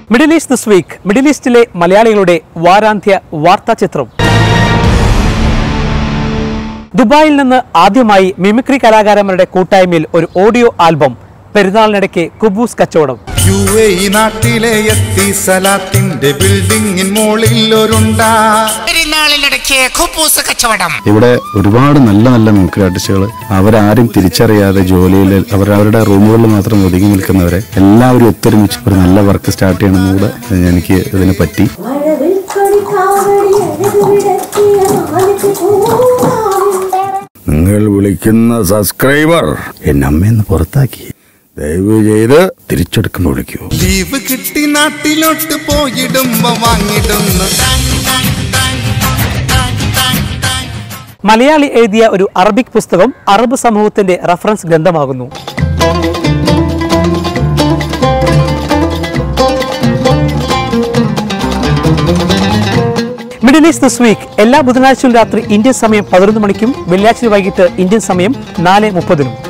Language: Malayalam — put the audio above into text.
Middle East this week Middle ഈസ്റ്റിലെ മലയാളികളുടെ വാരാന്ത്യ വാർത്താ ചിത്രം. ദുബായിൽ നിന്ന് ആദ്യമായി മിമിക്രി കലാകാരന്മാരുടെ കൂട്ടായ്മയിൽ ഒരു ഓഡിയോ ആൽബം. പെരുന്നാളിനിടയ്ക്ക് കുബൂസ് കച്ചവടം. നാട്ടിലെ ഇവിടെ ഒരുപാട് നല്ല നല്ല മിമിക്രി ആർട്ടിസ്റ്റുകൾ അവരാരും തിരിച്ചറിയാതെ ജോലിയിൽ അവരവരുടെ റൂമുകളിൽ മാത്രം ഒതുങ്ങി നിൽക്കുന്നവരെ എല്ലാവരും ഒത്തൊരുമിച്ച് ഒരു നല്ല വർക്ക് സ്റ്റാർട്ട് ചെയ്യണമെന്നുകൂടെ എനിക്ക് ഇതിനെ പറ്റി. നിങ്ങൾ വിളിക്കുന്ന സബ്സ്ക്രൈബർ എന്നെ അമ്മയെന്ന് പുറത്താക്കി. ദയവ് ചെയ്ത് തിരിച്ചെടുക്കുമ്പോൾ വിളിക്കൂ. ലീവ് കിട്ടി നാട്ടിലോട്ട് പോയിടുമ്പോ വാങ്ങിടുന്നു. മലയാളി എഴുതിയ ഒരു അറബിക് പുസ്തകം അറബ് സമൂഹത്തിന്റെ റഫറൻസ് ഗ്രന്ഥമാകുന്നു. മിഡിൽ ഈസ്റ്റ് ദിസ് വീക്ക് എല്ലാ ബുധനാഴ്ചയും രാത്രി ഇന്ത്യൻ സമയം 11 മണിക്കും വെള്ളിയാഴ്ച വൈകിട്ട് ഇന്ത്യൻ സമയം 4:30.